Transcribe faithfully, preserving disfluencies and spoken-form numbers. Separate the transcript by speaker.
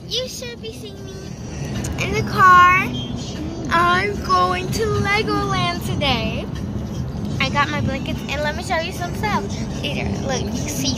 Speaker 1: you should be seeing me in the car. I'm going to Legoland today. I got my blankets and let me show you some stuff. Here, look, you see